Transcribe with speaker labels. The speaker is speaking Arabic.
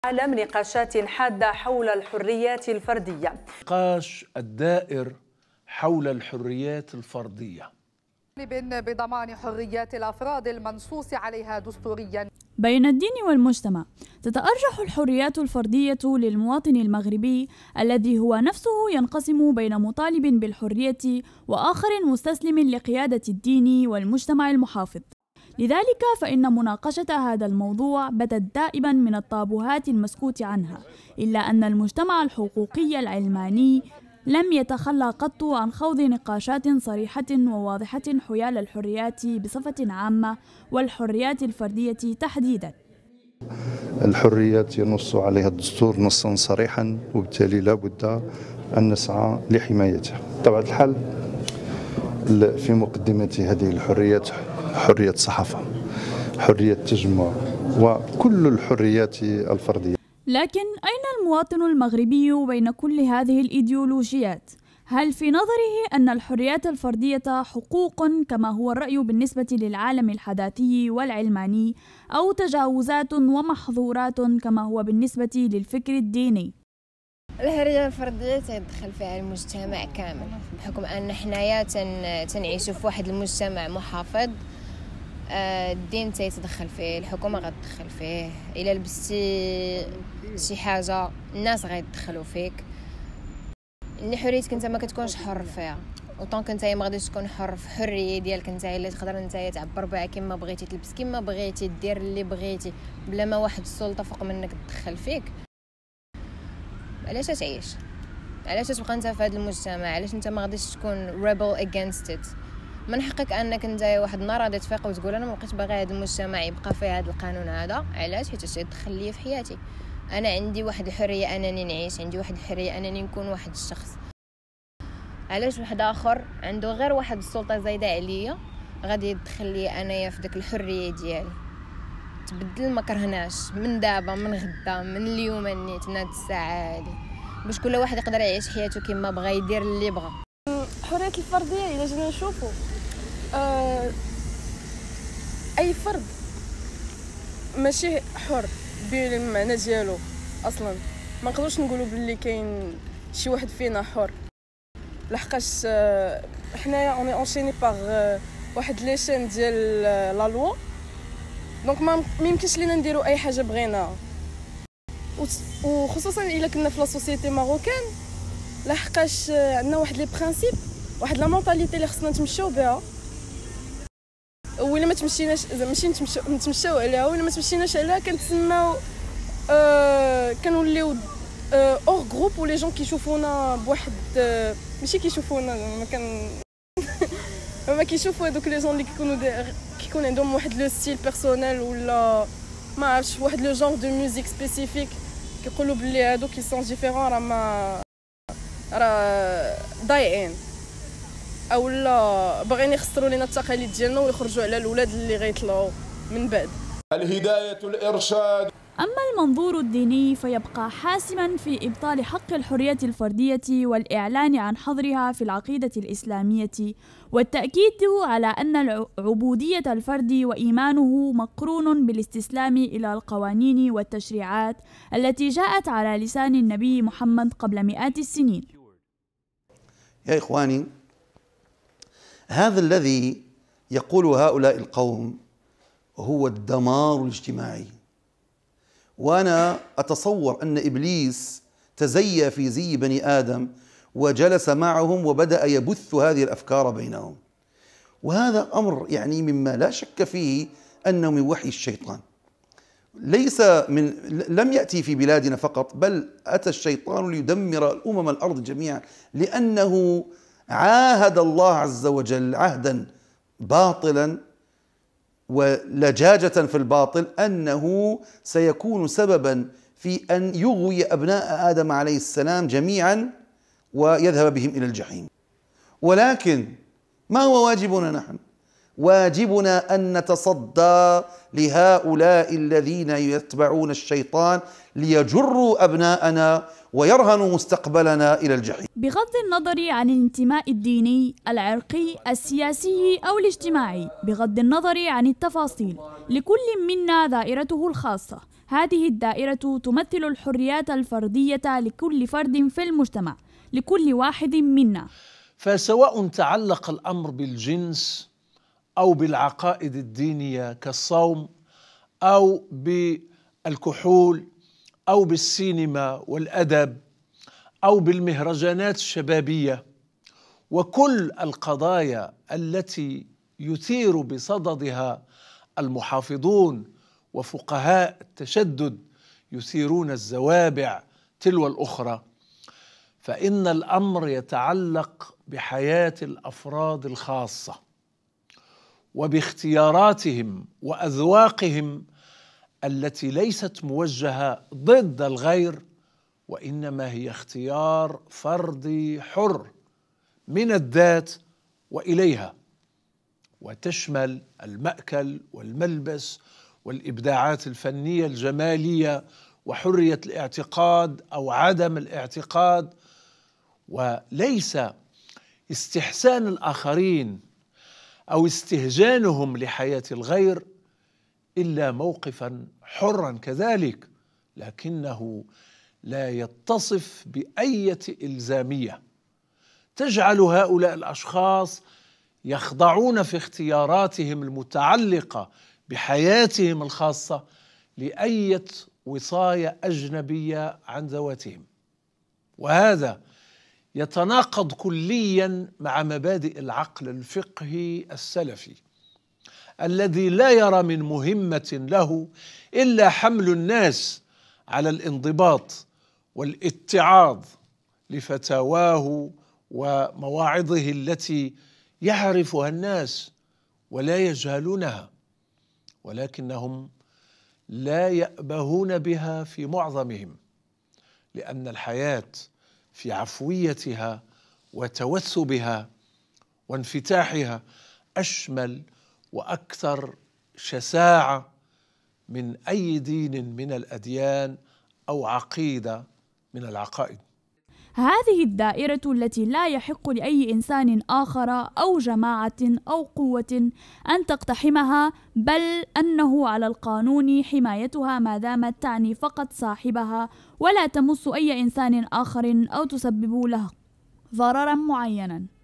Speaker 1: عالم نقاشات حادة حول الحريات الفردية.
Speaker 2: نقاش الدائر حول الحريات الفردية
Speaker 3: بضمان حريات الأفراد المنصوص عليها دستوريا.
Speaker 4: بين الدين والمجتمع تتأرجح الحريات الفردية للمواطن المغربي الذي هو نفسه ينقسم بين مطالب بالحرية وآخر مستسلم لقيادة الدين والمجتمع المحافظ. لذلك فإن مناقشة هذا الموضوع بدت دائما من الطابوهات المسكوت عنها، إلا أن المجتمع الحقوقي العلماني لم يتخلى قط عن خوض نقاشات صريحة وواضحة حيال الحريات بصفة عامة والحريات الفردية تحديدا.
Speaker 5: الحريات ينص عليها الدستور نصا صريحا، وبالتالي لا بد أن نسعى لحمايتها. بطبيعة الحال في مقدمة هذه الحريات حرية الصحافة، حرية التجمع، وكل الحريات الفردية.
Speaker 4: لكن أين المواطن المغربي بين كل هذه الإيديولوجيات؟ هل في نظره أن الحريات الفردية حقوق كما هو الرأي بالنسبة للعالم الحداثي والعلماني، أو تجاوزات ومحظورات كما هو بالنسبة للفكر الديني؟
Speaker 6: الحرية الفردية تدخل فيها المجتمع كامل، بحكم أن حنايا تنعيش في واحد المجتمع محافظ. الدين تيتدخل فيه، الحكومة غتدخل فيه، إلا لبستي شي حاجة الناس غيتدخلوا فيك. اللي حريتك انت ما كتكونش حر فيها، وطونك انت ما غاديش تكون حر في حرية ديالك انت اللي تقدر انت تعبر بها كما بغيتي، تلبس كما بغيتي، دير اللي بغيتي بلا ما واحد السلطة فوق منك تدخل فيك. علاش تعيش؟ علاش تبقى انت في هذا المجتمع؟ علاش انت ما غاديش تكون rebel against it؟ من حقك انك انت واحد النهار غادي تفيق وتقول انا ما بقيتش باغي هذا المجتمع يبقى فيه هذا القانون هذا. علاش؟ حيت يدخل لي في حياتي. انا عندي واحد الحريه انني نعيش، عندي واحد الحريه انني نكون واحد الشخص. علاش واحد اخر عنده غير واحد السلطه زايده عليا غادي يدخل لي انايا في داك الحريه ديالي؟ تبدل ما كرهناش من دابا، من غدا، من اليوم نيت من هاد الساعه هادي، باش كل واحد يقدر يعيش حياته كما بغا، يدير اللي بغا.
Speaker 7: الحريه الفرديه الا جينا نشوفوا اي فرد ماشي حر بالمعنى ديالو اصلا. ما نقدروش نقولوا باللي كاين شي واحد فينا حر، لحقاش حنايا اوني اونشيني باغ واحد لي شين ديال لا لوا، دونك ما يمكنش لينا نديروا اي حاجه بغيناها. وخصوصا الا كنا في لا سوسيتي ماروكان، لحقاش عندنا واحد لي برينسيپ، واحد لا مونطاليتي اللي خصنا نتمشاو بها، وإلا ما تمشيناش ماشي نتمشاو عليها، وإلا ما تمشيناش عليها كنتسناو كنوليو اور جروب، ولي جون كيشوفونا بواحد ماشي كيشوفونا ما كيشوفوا هذوك لي جون اللي كيكون عندهم واحد لو ستيل بيرسونيل، ولا ما عرفتش واحد لو جونغ دو ميوزيك سبيسيفيك، كيقولوا بلي هادو كي سون ديفيرون راه ضايعين، او لا باغيين يخسروا لينا التقاليد ديالنا ويخرجوا على الاولاد اللي غيطلعوا من بعد.
Speaker 2: الهداية الإرشاد.
Speaker 4: أما المنظور الديني فيبقى حاسماً في إبطال حق الحرية الفردية والإعلان عن حظرها في العقيدة الإسلامية، والتأكيد على أن عبودية الفرد وإيمانه مقرون بالاستسلام إلى القوانين والتشريعات التي جاءت على لسان النبي محمد قبل مئات السنين.
Speaker 8: يا إخواني، هذا الذي يقول هؤلاء القوم هو الدمار الاجتماعي. وأنا أتصور أن إبليس تزيى في زي بني آدم وجلس معهم وبدأ يبث هذه الأفكار بينهم، وهذا أمر يعني مما لا شك فيه أنه من وحي الشيطان. لم يأتي في بلادنا فقط، بل أتى الشيطان ليدمر الأمم الأرض جميعا، لأنه عاهد الله عز وجل عهدا باطلا ولجاجة في الباطل أنه سيكون سببا في أن يغوي أبناء آدم عليه السلام جميعا ويذهب بهم إلى الجحيم. ولكن ما هو واجبنا نحن؟ واجبنا أن نتصدى لهؤلاء الذين يتبعون الشيطان ليجروا أبناءنا ويرهنوا مستقبلنا إلى الجحيم.
Speaker 4: بغض النظر عن الانتماء الديني، العرقي، السياسي أو الاجتماعي، بغض النظر عن التفاصيل، لكل منا دائرته الخاصة. هذه الدائرة تمثل الحريات الفردية لكل فرد في المجتمع، لكل واحد منا.
Speaker 2: فسواء تعلق الأمر بالجنس أو بالعقائد الدينية كالصوم أو بالكحول أو بالسينما والأدب أو بالمهرجانات الشبابية، وكل القضايا التي يثير بصددها المحافظون وفقهاء التشدد يثيرون الزوابع تلو الأخرى، فإن الأمر يتعلق بحياة الأفراد الخاصة وباختياراتهم وأذواقهم التي ليست موجهة ضد الغير، وإنما هي اختيار فردي حر من الذات وإليها، وتشمل المأكل والملبس والإبداعات الفنية الجمالية وحرية الاعتقاد أو عدم الاعتقاد، وليس استحسان الآخرين أو استهجانهم لحياة الغير إلا موقفا حرا كذلك، لكنه لا يتصف بأية إلزامية تجعل هؤلاء الأشخاص يخضعون في اختياراتهم المتعلقة بحياتهم الخاصة لأية وصاية أجنبية عن ذواتهم، وهذا يتناقض كليا مع مبادئ العقل الفقهي السلفي الذي لا يرى من مهمة له إلا حمل الناس على الانضباط والاتعاظ لفتاواه ومواعظه التي يعرفها الناس ولا يجهلونها، ولكنهم لا يأبهون بها في معظمهم، لأن الحياة في عفويتها وتوثبها وانفتاحها أشمل وأكثر شساعة من أي دين من الأديان أو عقيدة من العقائد.
Speaker 4: هذه الدائرة التي لا يحق لأي إنسان آخر أو جماعة أو قوة أن تقتحمها، بل أنه على القانون حمايتها ما دامت تعني فقط صاحبها ولا تمس أي إنسان آخر أو تسبب له ضررا معينا.